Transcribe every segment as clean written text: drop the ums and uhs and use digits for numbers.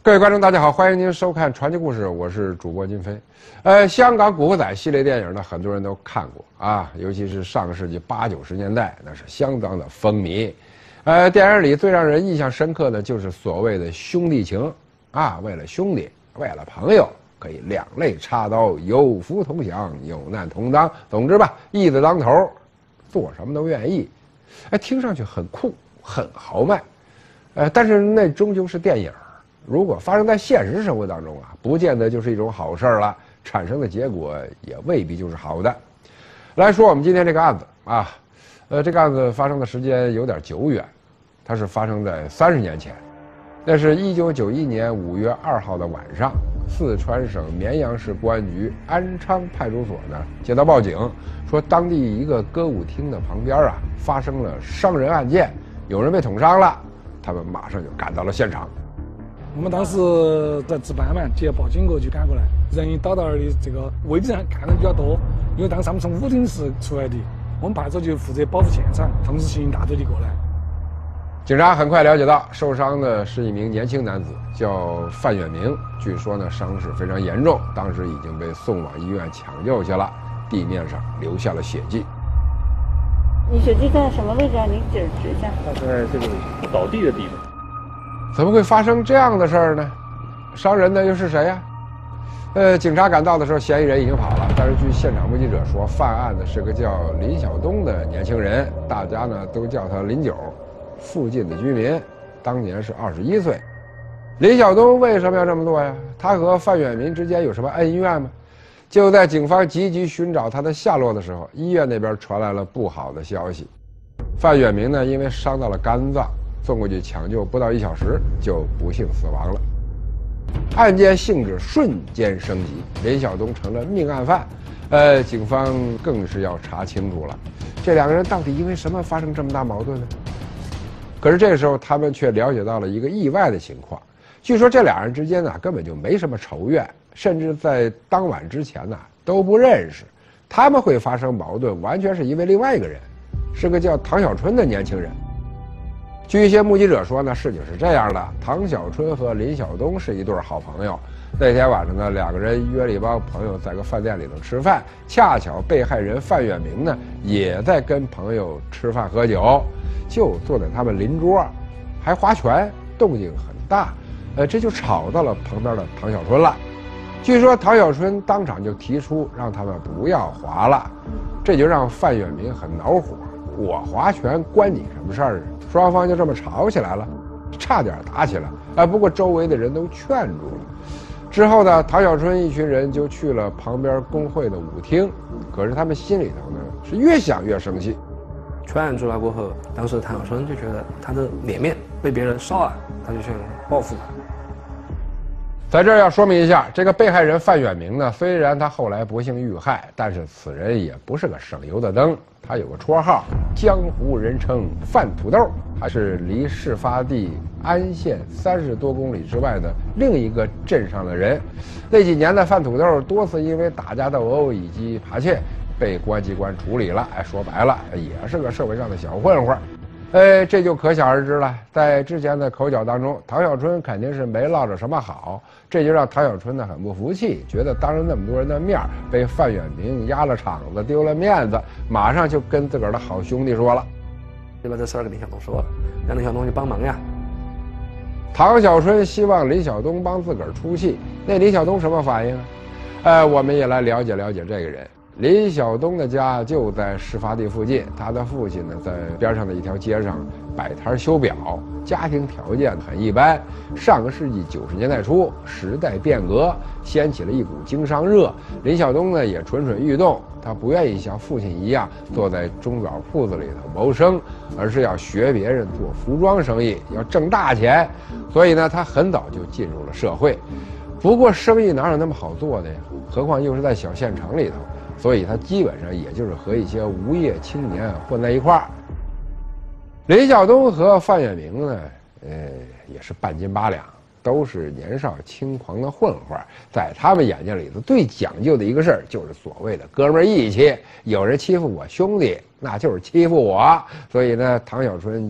各位观众，大家好，欢迎您收看《传奇故事》，我是主播金飞。香港《古惑仔》系列电影呢，很多人都看过啊，尤其是上个世纪80、90年代，那是相当的风靡。电影里最让人印象深刻的就是所谓的兄弟情啊，为了兄弟，为了朋友，可以两肋插刀，有福同享，有难同当。总之吧，义字当头，做什么都愿意。听上去很酷，很豪迈。但是那终究是电影。如果发生在现实生活当中啊，不见得就是一种好事了，产生的结果也未必就是好的。来说我们今天这个案子啊，这个案子发生的时间有点久远，它是发生在30年前，那是1991年5月2号的晚上，四川省绵阳市公安局安昌派出所呢接到报警，说当地一个歌舞厅的旁边啊发生了伤人案件，有人被捅伤了，他们马上就赶到了现场。 我们当时在值班嘛，接报警就赶过来，人一倒到那儿的这个未必上看的比较多，因为当时他们从舞厅室出来的，我们派出所就负责保护现场，同时行一大堆的过来。 警察很快了解到，受伤的是一名年轻男子，叫范远明，据说呢伤势非常严重，当时已经被送往医院抢救去了，地面上留下了血迹。 你血迹在什么位置啊？你指一下。 他在这个倒地的地方。 怎么会发生这样的事儿呢？伤人的又是谁呀？警察赶到的时候，嫌疑人已经跑了。但是据现场目击者说，犯案的是个叫林晓东的年轻人，大家呢都叫他林九。附近的居民，当年是21岁。林晓东为什么要这么做呀？他和范远民之间有什么恩怨吗？就在警方积极寻找他的下落的时候，医院那边传来了不好的消息。范远民呢，因为伤到了肝脏，送过去抢救不到1小时就不幸死亡了。案件性质瞬间升级，林晓东成了命案犯。警方更是要查清楚了，这两个人到底因为什么发生这么大矛盾呢？可是这个时候，他们却了解到了一个意外的情况。据说这俩人之间呢，根本就没什么仇怨，甚至在当晚之前呢都不认识。他们会发生矛盾，完全是因为另外一个人，是个叫唐小春的年轻人。据一些目击者说呢，事情是这样的：唐小春和林晓东是一对好朋友。那天晚上呢，两个人约了一帮朋友在个饭店里头吃饭，恰巧被害人范远明呢也在跟朋友吃饭喝酒，就坐在他们邻桌，还划拳，动静很大。这就吵到了旁边的唐小春了。据说唐小春当场就提出让他们不要划了，这就让范远明很恼火。我划拳关你什么事儿啊？双方就这么吵起来了，差点打起来。不过周围的人都劝住了。之后呢，唐小春一群人就去了旁边工会的舞厅，可是他们心里头呢是越想越生气。 全案出来过后，当时唐小春就觉得他的脸面被别人烧了，他就想报复。 在这儿要说明一下，这个被害人范远明呢，虽然他后来不幸遇害，但是此人也不是个省油的灯。他有个绰号，江湖人称范土豆，还是离事发地安县30多公里之外的另一个镇上的人。那几年呢，范土豆多次因为打架斗殴以及扒窃被公安机关处理了。说白了，也是个社会上的小混混。这就可想而知了。在之前的口角当中，唐小春肯定是没落着什么好，这就让唐小春呢很不服气，觉得当着那么多人的面被范远明压了场子，丢了面子，马上就跟自个儿的好兄弟说了， 就把这事儿跟林晓东说了，让林晓东去帮忙呀。 唐小春希望林晓东帮自个儿出气，那林晓东什么反应啊？我们也来了解了解这个人。林晓东的家就在事发地附近，他的父亲呢在边上的一条街上摆摊修表，家庭条件很一般。上个世纪90年代初，时代变革，掀起了一股经商热。林晓东呢也蠢蠢欲动，他不愿意像父亲一样坐在钟表铺子里头谋生，而是要学别人做服装生意，要挣大钱。所以呢，他很早就进入了社会。不过生意哪有那么好做的呀？何况又是在小县城里头。所以他基本上也就是和一些无业青年混在一块儿。林晓东和范远明呢，也是半斤八两，都是年少轻狂的混混。在他们眼睛里头，最讲究的一个事儿就是所谓的哥们儿义气。有人欺负我兄弟，那就是欺负我。所以呢，唐小春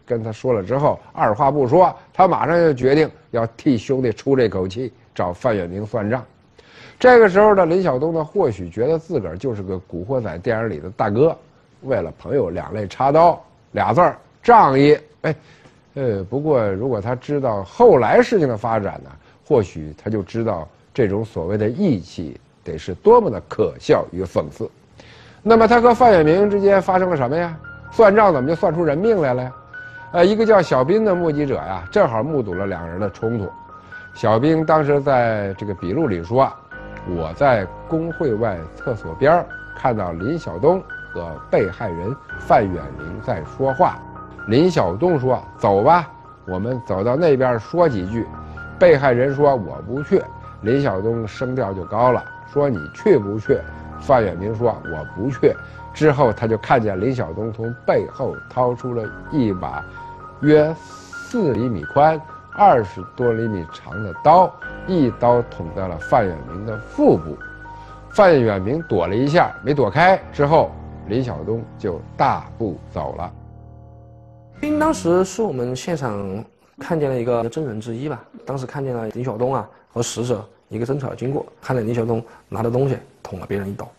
跟他说了之后，二话不说，他马上就决定要替兄弟出这口气，找范远明算账。这个时候的林晓东呢，或许觉得自个儿就是个古惑仔电影里的大哥，为了朋友两肋插刀，俩字儿仗义。不过如果他知道后来事情的发展呢，或许他就知道这种所谓的义气得是多么的可笑与讽刺。那么他和范远明之间发生了什么呀？算账怎么就算出人命来了呀？一个叫小斌的目击者呀，正好目睹了两人的冲突。小兵当时在这个笔录里说，我在工会外厕所边看到林晓东和被害人范远明在说话。林晓东说，走吧，我们走到那边说几句。被害人说，我不去。林晓东声调就高了，说你去不去？范远明说，我不去。之后他就看见林晓东从背后掏出了一把约4厘米宽、20多厘米长的刀，一刀捅在了范远明的腹部。范远明躲了一下，没躲开，之后林晓东就大步走了。 当时是我们现场看见了一个证人之一吧，当时看见了林晓东啊和死者一个争吵的经过，看见林晓东拿着东西捅了别人一刀。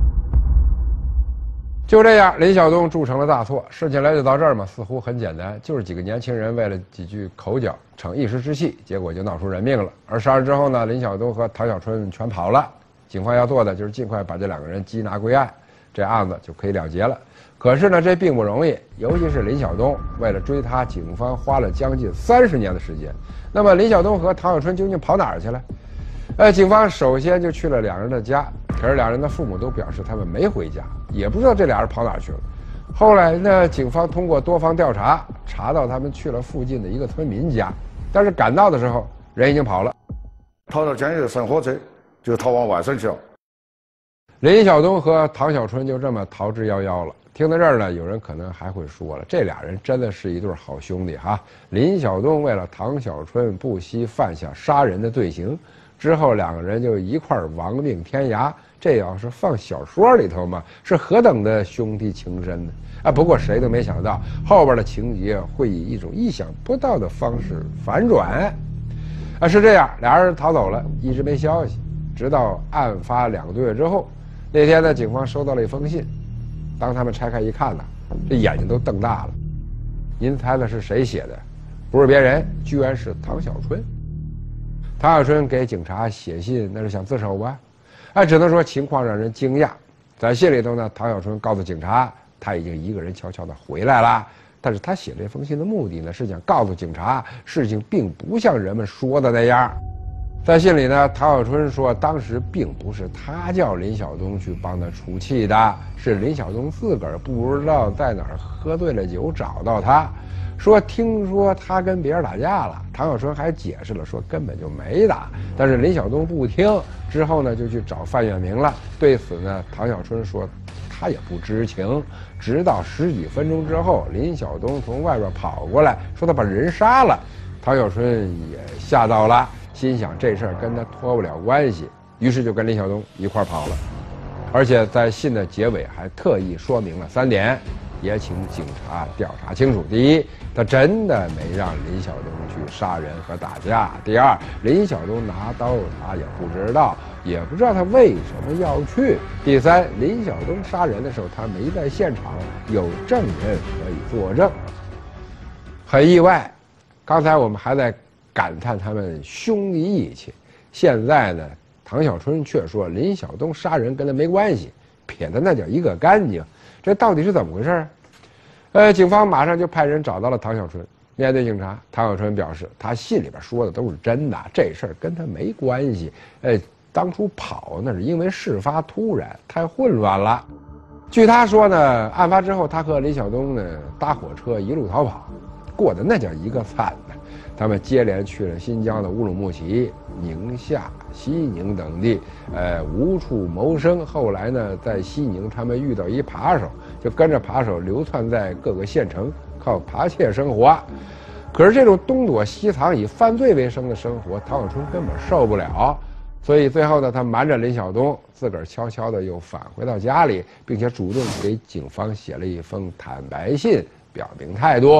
就这样，林晓东铸成了大错。事情了解到这儿嘛，似乎很简单，就是几个年轻人为了几句口角逞一时之气，结果就闹出人命了。而杀人之后呢，林晓东和唐小春全跑了。警方要做的就是尽快把这两个人缉拿归案，这案子就可以了结了。可是呢，这并不容易，尤其是林晓东，为了追他，警方花了将近30年的时间。那么林晓东和唐小春究竟跑哪儿去了？警方首先就去了两人的家，可是两人的父母都表示他们没回家，也不知道这俩人跑哪儿去了。后来呢，警方通过多方调查，查到他们去了附近的一个村民家，但是赶到的时候，人已经跑了。 逃到江西上火车，就逃往外省去了。 林晓东和唐小春就这么逃之夭夭了。听到这儿呢，有人可能还会说了，这俩人真的是一对好兄弟哈！林晓东为了唐小春不惜犯下杀人的罪行，之后两个人就一块儿亡命天涯。这要是放小说里头嘛，是何等的兄弟情深呢？不过谁都没想到后边的情节会以一种意想不到的方式反转。是这样，俩人逃走了，一直没消息，直到案发2个多月之后，那天呢，警方收到了一封信。当他们拆开一看呢，这眼睛都瞪大了。您猜猜是谁写的？不是别人，居然是唐小春。唐小春给警察写信，那是想自首吧？只能说情况让人惊讶。在信里头呢，唐小春告诉警察，他已经一个人悄悄地回来了。但是他写这封信的目的呢，是想告诉警察，事情并不像人们说的那样。在信里呢，唐小春说，当时并不是他叫林晓东去帮他出气的，是林晓东自个儿不知道在哪儿喝醉了酒找到他，说听说他跟别人打架了。唐小春还解释了，说根本就没打，但是林晓东不听，之后呢就去找范远明了。对此呢，唐小春说他也不知情，直到10几分钟之后，林晓东从外边跑过来，说他把人杀了。唐小春也吓到了，心想这事儿跟他脱不了关系，于是就跟林晓东一块儿跑了。而且在信的结尾还特意说明了3点，也请警察调查清楚。第一，他真的没让林晓东去杀人和打架；第二，林晓东拿刀他也不知道，也不知道他为什么要去；第三，林晓东杀人的时候他没在现场，有证人可以作证。很意外，刚才我们还在感叹他们兄弟义气，现在呢，唐小春却说林晓东杀人跟他没关系，撇得那叫一个干净。这到底是怎么回事？警方马上就派人找到了唐小春。面对警察，唐小春表示，他信里边说的都是真的，这事儿跟他没关系。当初跑那是因为事发突然，太混乱了。据他说呢，案发之后，他和林晓东呢搭火车一路逃跑，过得那叫一个惨呢。他们接连去了新疆的乌鲁木齐、宁夏、西宁等地，无处谋生。后来呢，在西宁，他们遇到一扒手，就跟着扒手流窜在各个县城，靠扒窃生活。可是这种东躲西藏、以犯罪为生的生活，唐小春根本受不了。所以最后呢，他瞒着林晓东，自个儿悄悄地又返回到家里，并且主动给警方写了一封坦白信，表明态度。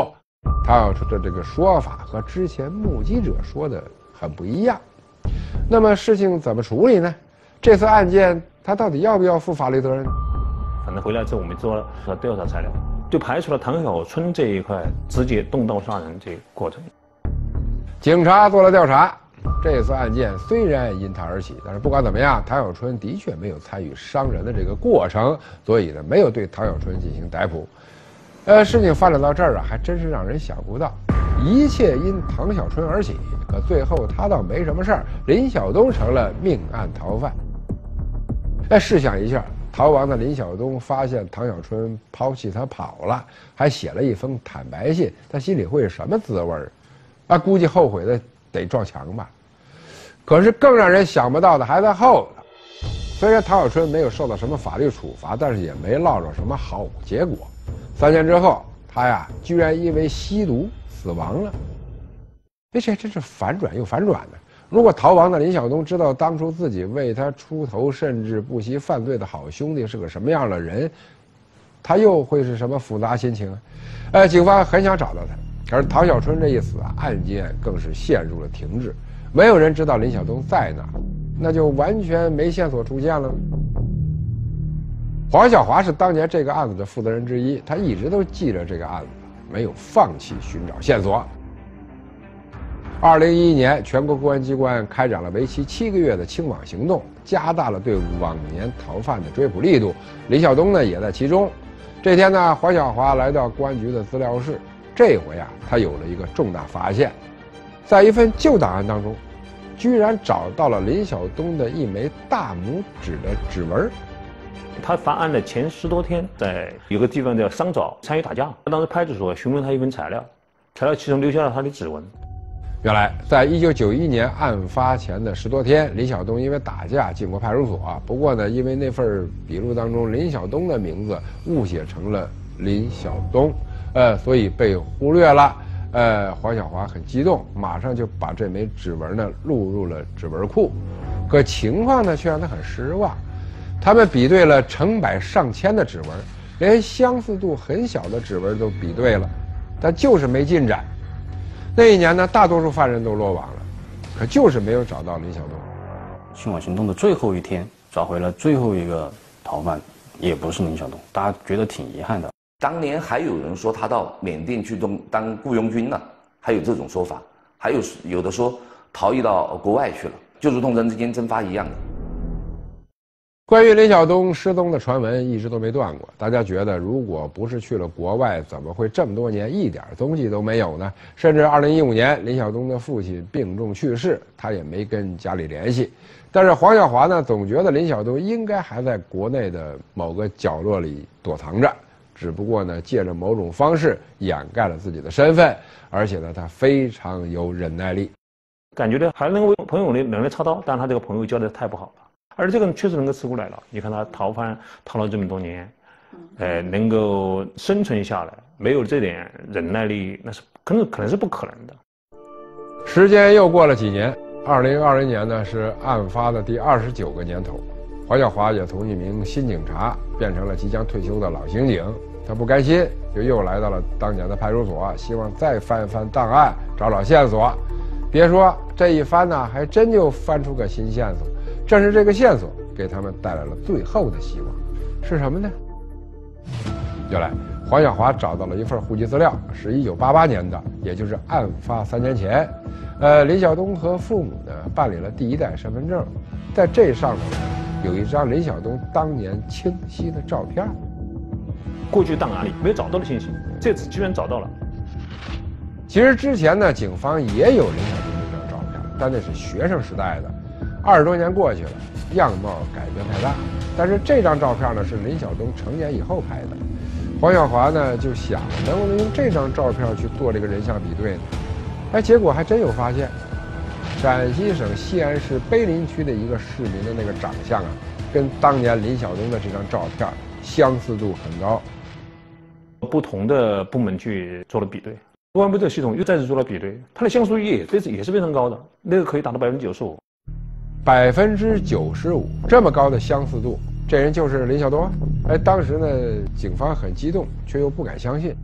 唐小春的这个说法和之前目击者说的很不一样。那么事情怎么处理呢？这次案件他到底要不要负法律责任？ 反正回来之后，我们做了调查材料，就排除了唐小春这一块直接动刀杀人这个过程。 警察做了调查，这次案件虽然因他而起，但是不管怎么样，唐小春的确没有参与伤人的这个过程，所以呢，没有对唐小春进行逮捕。事情发展到这儿啊，还真是让人想不到，一切因唐小春而起，可最后他倒没什么事儿，林晓东成了命案逃犯。试想一下，逃亡的林晓东发现唐小春抛弃他跑了，还写了一封坦白信，他心里会是什么滋味啊？估计后悔的得撞墙吧。可是更让人想不到的还在后头。虽然唐小春没有受到什么法律处罚，但是也没落着什么好结果。3年之后，他呀居然因为吸毒死亡了。这真是反转又反转的。如果逃亡的林晓东知道当初自己为他出头，甚至不惜犯罪的好兄弟是个什么样的人，他又会是什么复杂心情啊？警方很想找到他，而唐小春这一死啊，案件更是陷入了停滞，没有人知道林晓东在哪，那就完全没线索出现了。黄晓华是当年这个案子的负责人之一，他一直都记着这个案子，没有放弃寻找线索。2011年，全国公安机关开展了为期7个月的清网行动，加大了对往年逃犯的追捕力度。林晓东呢也在其中。这天呢，黄晓华来到公安局的资料室，这回啊，他有了一个重大发现，在一份旧档案当中，居然找到了林晓东的一枚大拇指的指纹。 他犯案的前10多天，在有个地方叫桑枣参与打架，当时派出所询问他一份材料其中留下了他的指纹。 原来，在1991年案发前的10多天，林晓东因为打架进过派出所。不过呢，因为那份笔录当中林晓东的名字误写成了林晓东，所以被忽略了。黄晓华很激动，马上就把这枚指纹呢录入了指纹库。可情况呢却让他很失望。他们比对了成百上千的指纹，连相似度很小的指纹都比对了，但就是没进展。那一年呢，大多数犯人都落网了，可就是没有找到林晓东。 清网行动的最后一天，找回了最后一个逃犯，也不是林晓东，大家觉得挺遗憾的。 当年还有人说他到缅甸去当雇佣军了，还有这种说法，还有的说逃逸到国外去了，就如同人之间蒸发一样的。 关于林晓东失踪的传闻一直都没断过，大家觉得如果不是去了国外，怎么会这么多年一点踪迹都没有呢？甚至2015年林晓东的父亲病重去世，他也没跟家里联系。但是黄晓华呢，总觉得林晓东应该还在国内的某个角落里躲藏着，只不过呢，借着某种方式掩盖了自己的身份，而且呢，他非常有忍耐力， 感觉呢还能为朋友能力操刀，但他这个朋友交的太不好了。而这个人确实能够吃苦耐劳，你看他逃了这么多年，能够生存下来，没有这点忍耐力，那是可能是不可能的。 时间又过了几年，2020年呢是案发的第29个年头，黄晓华也从一名新警察变成了即将退休的老刑警。他不甘心，就又来到了当年的派出所，希望再翻翻档案，找线索。别说这一翻呢，还真就翻出个新线索。正是这个线索给他们带来了最后的希望，是什么呢？原来黄晓华找到了一份户籍资料，是1988年的，也就是案发3年前。林晓东和父母呢办理了第1代身份证，在这上头有一张林晓东当年清晰的照片。 过去档案里没有找到的信息，这次居然找到了。 其实之前呢，警方也有林晓东这张照片，但那是学生时代的。20多年过去了，样貌改变太大，但是这张照片呢是林晓东成年以后拍的。黄晓华呢就想能不能用这张照片去做这个人像比对呢？结果还真有发现，陕西省西安市碑林区的一个市民的那个长相啊，跟当年林晓东的这张照片相似度很高。 不同的部门去做了比对，公安部这个系统又再次做了比对，它的相似率也是非常高的，那个可以达到95%。 95%这么高的相似度，这人就是林晓东。当时呢，警方很激动，却又不敢相信。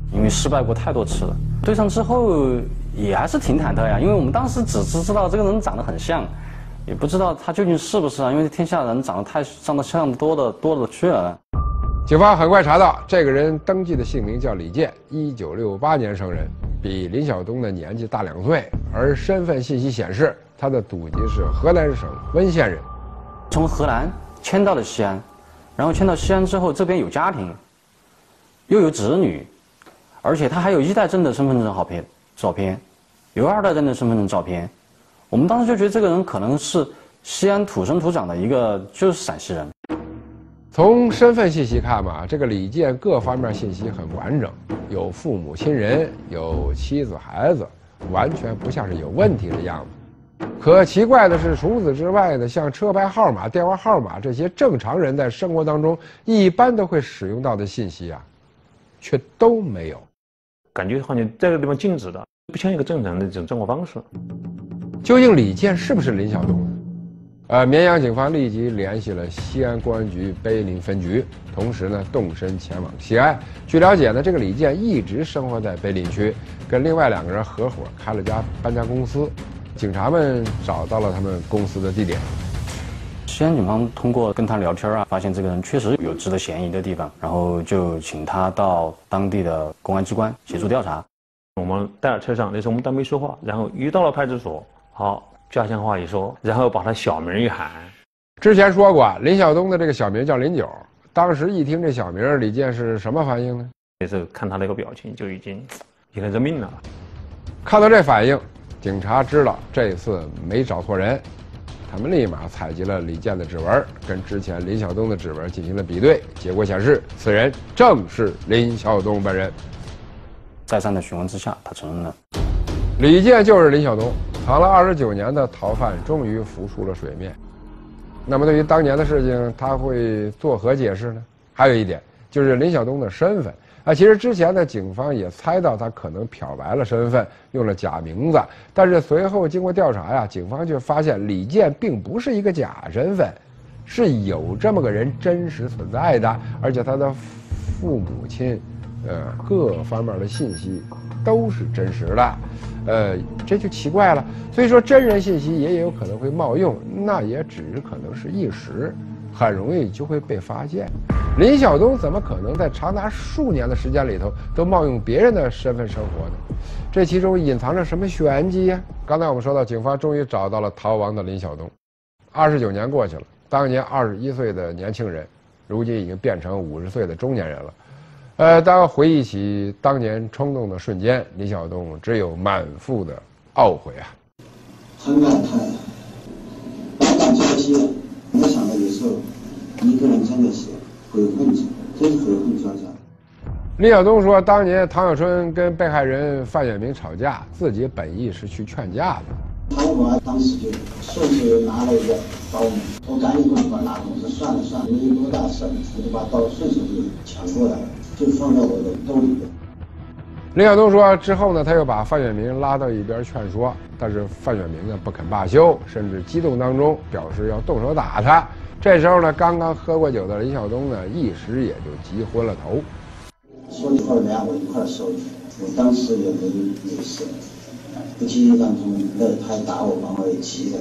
因为失败过太多次了。对上之后也还是挺忐忑呀，因为我们当时只是知道这个人长得很像，也不知道他究竟是不是啊，因为天下人长得像多了去了。 警方很快查到，这个人登记的姓名叫李健，1968年生人，比林晓东的年纪大2岁，而身份信息显示他的祖籍是河南省温县人。 从河南迁到了西安，然后迁到西安之后，这边有家庭，又有子女，而且他还有1代证的身份证照片，有2代证的身份证照片。我们当时就觉得这个人可能是西安土生土长的一个就是陕西人。 从身份信息看嘛，这个李健各方面信息很完整，有父母亲人，有妻子孩子，完全不像是有问题的样子。可奇怪的是，除此之外呢，像车牌号码、电话号码这些正常人在生活当中一般都会使用到的信息啊，却都没有。 感觉好像这个地方静止的，不像一个正常的这种生活方式。 究竟李健是不是林晓东呢？绵阳警方立即联系了西安公安局碑林分局，同时呢动身前往西安。据了解呢，这个李健一直生活在碑林区，跟另外2个人合伙开了家搬家公司。警察们找到了他们公司的地点。 西安警方通过跟他聊天啊，发现这个人确实有值得嫌疑的地方，然后就请他到当地的公安机关协助调查。 我们带到车上，那时候我们都没说话，然后一到了派出所，好。家乡话一说，然后把他小名一喊。 之前说过，林晓东的这个小名叫林九。当时一听这小名，李健是什么反应呢？ 那时候看他那个表情，就已经认命了。 看到这反应，警察知道这次没找错人，他们立马采集了李健的指纹，跟之前林晓东的指纹进行了比对。结果显示，此人正是林晓东本人。 再三的询问之下，他承认了。 李健就是林晓东，藏了29年的逃犯终于浮出了水面。那么对于当年的事情，他会作何解释呢？还有一点就是林晓东的身份啊，其实之前的警方也猜到他可能漂白了身份，用了假名字，但是随后经过调查呀，警方却发现李健并不是一个假身份，是有这么个人真实存在的，而且他的父母亲，各方面的信息都是真实的。这就奇怪了。所以说，真人信息也有可能会冒用，那也只可能是一时，很容易就会被发现。林晓东怎么可能在长达数年的时间里头都冒用别人的身份生活呢？这其中隐藏着什么玄机呀？刚才我们说到，警方终于找到了逃亡的林晓东。29年过去了，当年21岁的年轻人，如今已经变成50岁的中年人了。当回忆起当年冲动的瞬间，林晓东只有满腹的懊悔啊！ 很感叹，百感交集，没想到有时候一个人真的是悔恨，真是悔恨交加。 林晓东说，当年唐小春跟被害人范远明吵架，自己本意是去劝架的。 唐我当时就顺手拿了一个刀，我赶紧过去把他拉住，我说算了算了，没多大事，我就把刀顺手就抢过来了。就放在我的兜里边。 林晓东说，之后呢，他又把范远明拉到一边劝说，但是范远明呢不肯罢休，甚至激动当中表示要动手打他。这时候呢，刚刚喝过酒的林晓东呢，一时也就急昏了头。 说你后来我一块收去，我当时也没事，不经意当中那他打我，把我也急的，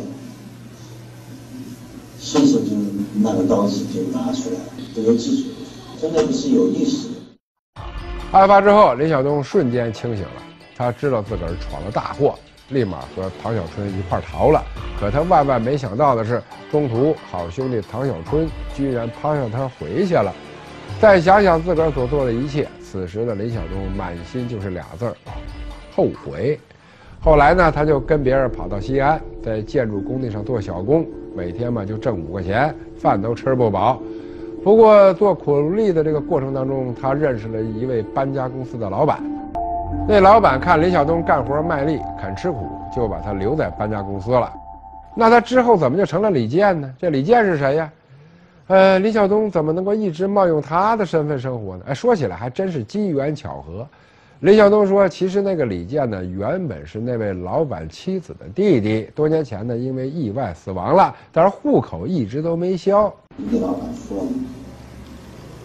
顺手就那个刀子就拿出来，不由自主，真的不是有意识的。 案发之后，林晓东瞬间清醒了，他知道自个儿闯了大祸，立马和唐小春一块逃了。可他万万没想到的是，中途好兄弟唐小春居然抛下他回去了。再想想自个儿所做的一切，此时的林晓东满心就是俩字儿：后悔。后来呢，他就跟别人跑到西安，在建筑工地上做小工，每天嘛就挣5块钱，饭都吃不饱。不过做苦力的这个过程当中，他认识了一位搬家公司的老板。那老板看林晓东干活卖力，肯吃苦，就把他留在搬家公司了。那他之后怎么就成了李健呢？这李健是谁呀？林晓东怎么能够一直冒用他的身份生活呢？说起来还真是机缘巧合。林晓东说，其实那个李健呢，原本是那位老板妻子的弟弟，多年前呢因为意外死亡了，但是户口一直都没消。 一个老板说，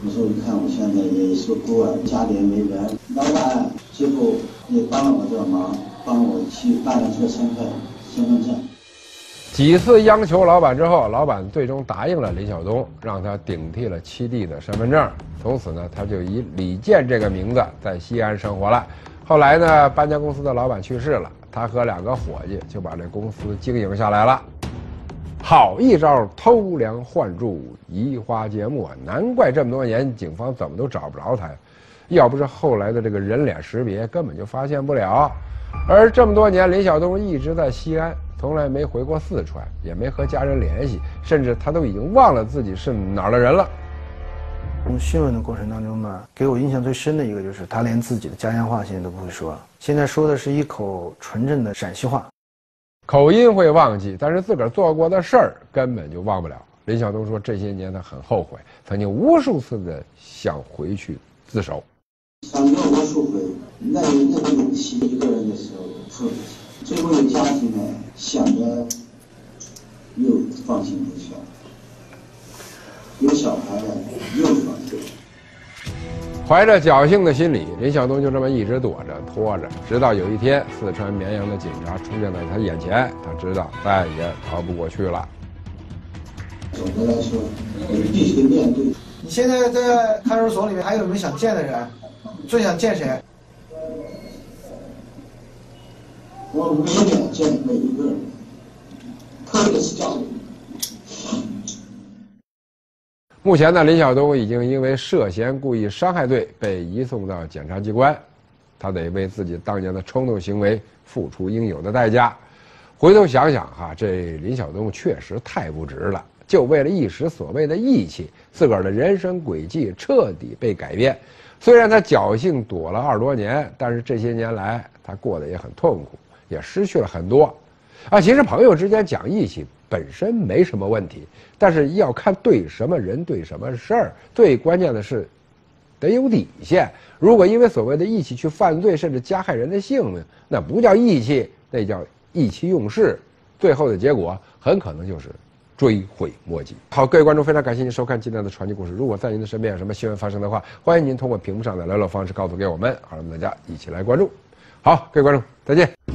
我说你看我现在也是孤儿，家里也没人，老板最后也帮了我这个忙，帮我去办了这个身份证。 几次央求老板之后，老板最终答应了林晓东，让他顶替了七弟的身份证。从此呢，他就以李健这个名字在西安生活了。后来呢，搬家公司的老板去世了，他和2个伙计就把这公司经营下来了。好一招偷梁换柱、移花接木啊！难怪这么多年警方怎么都找不着他呀。要不是后来的这个人脸识别，根本就发现不了。而这么多年，林晓东一直在西安，从来没回过四川，也没和家人联系，甚至他都已经忘了自己是哪儿的人了。 从新闻的过程当中呢，给我印象最深的一个就是他连自己的家乡话现在都不会说了，现在说的是一口纯正的陕西话。 口音会忘记，但是自个儿做过的事儿根本就忘不了。林晓东说，这些年他很后悔，曾经无数次的想回去自首。 想过无数回，那个勇气一个人的时候出不去，最后有家庭呢，想着又放心不下，有小孩了又放心。 怀着侥幸的心理，林晓东就这么一直躲着拖着，直到有一天，四川绵阳的警察出现在他眼前，他知道再也逃不过去了。 总的来说，你必须面对。 你现在在看守所里面还有没有想见的人？最想见谁？ 我永远见每一个人，特别是家里。 目前呢，林晓东已经因为涉嫌故意伤害罪被移送到检察机关，他得为自己当年的冲动行为付出应有的代价。回头想想哈，这林晓东确实太不值了，就为了一时所谓的义气，自个儿的人生轨迹彻底被改变。虽然他侥幸躲了20多年，但是这些年来他过得也很痛苦，也失去了很多。其实朋友之间讲义气本身没什么问题，但是要看对什么人对什么事儿。最关键的是得有底线。如果因为所谓的义气去犯罪，甚至加害人的性命，那不叫义气，那叫意气用事。最后的结果很可能就是追悔莫及。好，各位观众，非常感谢您收看今天的传奇故事。如果在您的身边有什么新闻发生的话，欢迎您通过屏幕上的联络方式告诉给我们，好让大家一起来关注。好，各位观众，再见。